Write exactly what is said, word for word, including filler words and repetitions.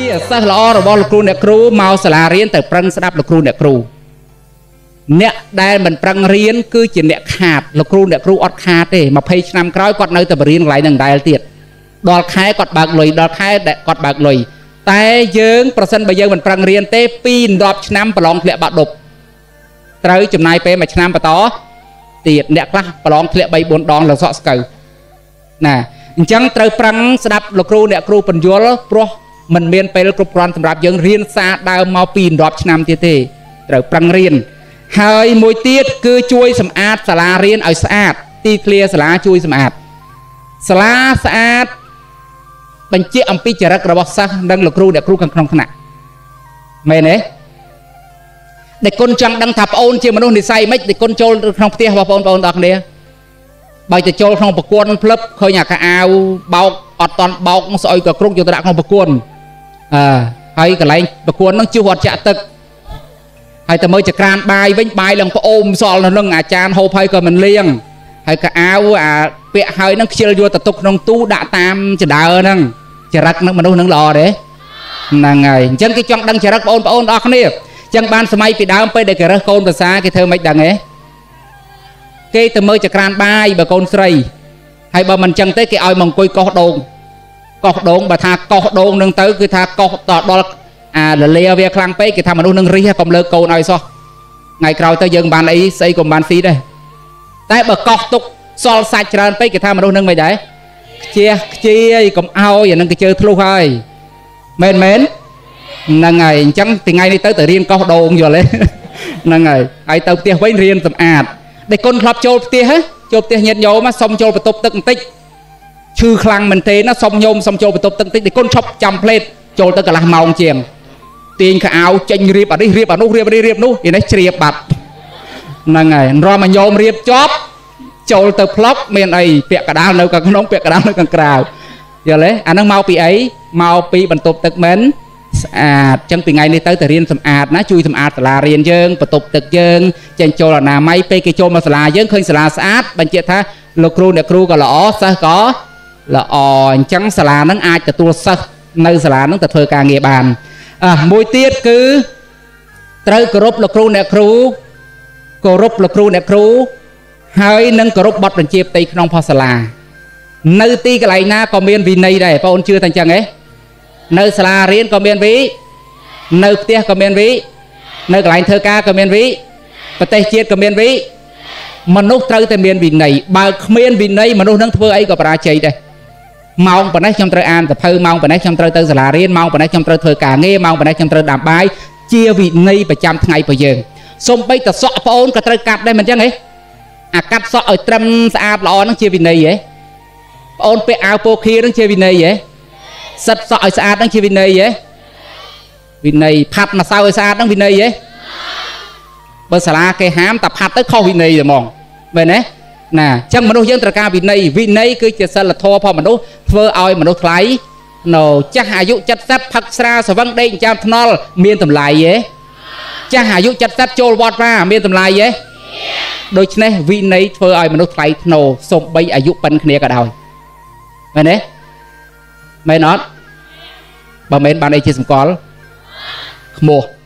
សិស្សល្អរបស់លោកគ្រូអ្នកគ្រូមកសាលារៀនទៅប្រឹងស្ដាប់លោកគ្រូអ្នកគ្រូអ្នកដែលមិនប្រឹងរៀនគឺជាអ្នកខាតលោកគ្រូអ្នកគ្រូអត់ខាតទេម្ភៃឆ្នាំក្រោយគាត់នៅតែបរៀនកន្លែងនឹងដែលទៀតដល់ខែគាត់បើកលុយដល់ខែគាត់បើកលុយតែយើងប្រសិនបើយើងមិនប្រឹងរៀនទេពីដប់ឆ្នាំប្រឡងធ្លាក់បាក់ដប់ត្រូវចំណាយពេលមួយឆ្នាំបន្តទៀតអ្នកខ្លះប្រឡងធ្លាក់បីបួនដងលើសក់ស្កូវណាអញ្ចឹងត្រូវប្រឹងស្ដាប់លោកគ្រូអ្នកគ្រូបញ្យល់ព្រោះមិនមានពេលគ្រប់គ្រាន់សម្រាប់យើងរៀនសារដើមមកពីដប់ឆ្នាំទៀតទេត្រូវប្រឹងរៀនហើយមួយទៀតគឺជួយសម្អាតសាលារៀនឲ្យស្អាតទីធ្លាសាលាជួយសម្អាតសាលាស្អាតបញ្ជាក់អំពីចរិតរបស់សិស្សនិងលោកគ្រូអ្នកគ្រូខាងក្នុងថ្នាក់មែនទេដែលគុណចង់ដឹងថាប្អូនជាមនុស្សនិស័យមិនដែលគុណចូលក្នុងផ្ទះរបស់បងប្អូនទាំងគ្នាបើទៅចូលក្នុងប្រគួនភ្លឹបឃើញអាកអាវបោកអត់តន់បោកស្អុយក៏គ្រុកយកទៅដាក់ក្នុងប្រគួនអឺហើយកន្លែងប្រគួនហ្នឹងជុះអត់ចាក់ទឹកហើយទៅមើលចក្រានបាយវិញបាយឡើងប្អូមសល់នៅនឹងអាចារ្យហូបហើយក៏មិនលាងហើយកអាវអាពាក់ហើយហ្នឹងខ្ជិលយកទៅទុកក្នុងទូដាក់តាមចដើហ្នឹងចរិតនឹងមនុស្សនឹងល្អទេហ្នឹងហើយអញ្ចឹងគេចង់ដឹងចរិតបងប្អូនអស់គ្នាអញ្ចឹងបានសម័យពីដើមពេលដែលគេរើសកូនភាសាគេធ្វើមិនដឹងទេគេទៅមើលចក្រានបាយបើកូនស្រីហើយបើមិនអញ្ចឹងទេគេឲ្យមកអង្គុយកោសដូងកោសដូងបើថាកោសដូងនឹងទៅគឺថាកោសតដល់អាលលាវាខ្លាំងពេកគេថាមនុស្សនឹងរិះកុំលើកូនឲ្យសោះថ្ងៃក្រោយទៅយើងបានអីស្អីក៏បានស៊ីដែរតែបើកោសទុកសល់សាច់ច្រើនពេកគេថាមនុស្សនឹងមិនដែរខ្ជះខ្ជាយកុំឲ្យអានឹងគេជើធ្លុះហើយមែនមែនហ្នឹងហើយអញ្ចឹងថ្ងៃនេះទៅទៅរៀនកោសដូងយល់ទេហ្នឹងហើយហើយទៅផ្ទះវិញរៀនសម្អាតដែលគុណធ្លាប់ចូលផ្ទះចូលផ្ទះញាតិញោមសុំចូលបន្ទប់ទឹកបន្តិចឈឺខ្លាំងមែនទេណាសុំញោមសុំចូលបន្ទប់ទឹកបន្តិចដែលគុណឈប់ចាំផ្លេតចូលទៅកន្លះម៉ោងជាងទាញខោអាវចេញរៀបអានេះរៀបអានោះរៀបនេះរៀបនោះនេះជ្រាបបាត់ហ្នឹងហើយរំមកញោមរៀបចប់ចូលទៅផ្លុកមានអីពាក់កដាលនៅខាងក្នុងពាក់កដាលនៅខាងក្រៅយល់ទេអាហ្នឹងមកពីអីមកពីបន្ទប់ទឹកមែនស្អាតចឹងពីថ្ងៃនេះទៅទៅរៀនសម្អាតណាជួយសម្អាតសាលារៀនយើងបន្ទប់ទឹកយើងចេញចូលអនាម័យពេលគេចូលមកសាលាយើងឃើញសាលាស្អាតបញ្ជាក់ថាលោកគ្រូអ្នកគ្រូក៏ល្អសិស្សក៏ល្អអញ្ចឹងសាលាហ្នឹងអាចទទួលសិស្សនៅសាលាហ្នឹងទៅធ្វើការងារបានអ่ะមួយទៀតគឺត្រូវគោរពលោកគ្រូអ្នកគ្រូគោរពលោកគ្រូអ្នកគ្រូហើយនឹងគោរពបទបញ្ជាផ្ទៃក្នុងផសាលានៅទីកន្លែងណាក៏មានវិន័យដែរបងអូនជឿតែអញ្ចឹងហ៎នៅសាលារៀនក៏មានវិនៅផ្ទះក៏មានវិនៅកន្លែងធ្វើការក៏មានវិប្រទេសជាតិក៏មានវិមនុស្សត្រូវតែមានវិន័យបើគ្មានវិន័យមនុស្សនឹងធ្វើអីក៏បរាជ័យដែរម៉ោងប៉ុណ្ណេះខ្ញុំត្រូវអានសភៅម៉ោងប៉ុណ្ណេះខ្ញុំត្រូវទៅសាលារៀនម៉ោងប៉ុណ្ណេះខ្ញុំត្រូវធ្វើការងារម៉ោងប៉ុណ្ណេះខ្ញុំត្រូវដាំបាយជាវិន័យប្រចាំថ្ងៃរបស់យើងសូម្បីតែសក់ប្អូនក៏ត្រូវកាត់ដែរមិនអញ្ចឹងហ៎អាកាត់សក់ឲ្យត្រឹមស្អាតល្អហ្នឹងជាវិន័យហ៎ប្អូនពាក់អាវពោខៀហ្នឹងជាវិន័យហ៎សិតសក់ឲ្យស្អាតហ្នឹងជាវិន័យហ៎វិន័យផាត់ម្សៅឲ្យស្អាតហ្នឹងវិន័យហ៎បើសាលាគេហាមតែផាត់ទៅខុសវិន័យតែហ្មងមែនទេណាអញ្ចឹងមនុស្សយើងត្រូវការវិន័យវិន័យគឺជាសិលធម៌ផងមនុស្សធ្វើឲ្យមនុស្សថ្លៃនៅចាស់អាយុ칠십ផឹកស្រាស្វឹងដេកចាំថ្នល់មានតម្លៃទេចាស់អាយុ칠십ចូលវត្តណាមានតម្លៃទេដូច្នេះវិន័យធ្វើឲ្យមនុស្សថ្លៃថ្នូរសូម្បីអាយុប៉ុនគ្នាក៏ដោយមែនទេមែនអត់បើមែនបានអីជាសម្គាល់ខ្មោះ